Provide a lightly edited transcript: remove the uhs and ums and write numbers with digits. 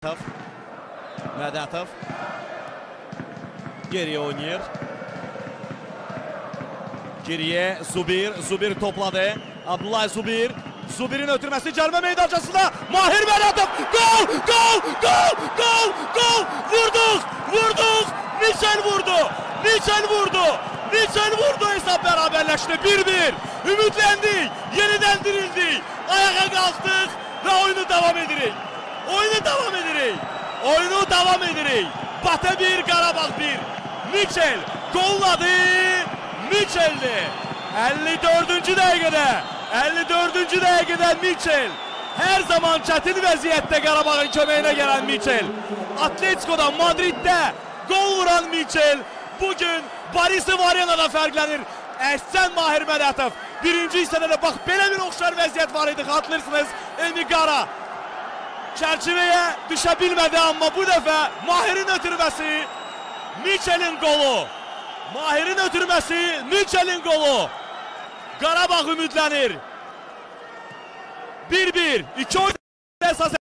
Mədətov geriyə oynayır. Geriyə Zubir topladı. Abdullah Zubir'in ötürməsi cərimə meydançasında. Mahir Mədətov gol! Vurduq! Miçel vurdu. Hesab bərabərləşdi. 1-1. Ümidləndik, yenidən dirildik. Ayağa qalxdıq və oyunu davam edirik. Batı 1, Qarabağ 1. Miçel qolladı. Miçel'di. 54-cü dəqiqədə Miçel. Hər zaman çətin vəziyyətdə Qarabağın köməyinə gələn Miçel. Atletico'da, Madriddə qol vuran Miçel bugün Borisov Arena'da fərqlənir. Əhsən Mahir Mədətov. Birinci hissədə də bax belə bir oxşar vəziyyət var idi. Xatırlırsınız, Emigara çərçivəyə düşə bilmədi, amma bu dəfə Mahir'in ötürməsi Miçel'in qolu. Qarabağ ümidlənir. 1-1. 2 oyun əsas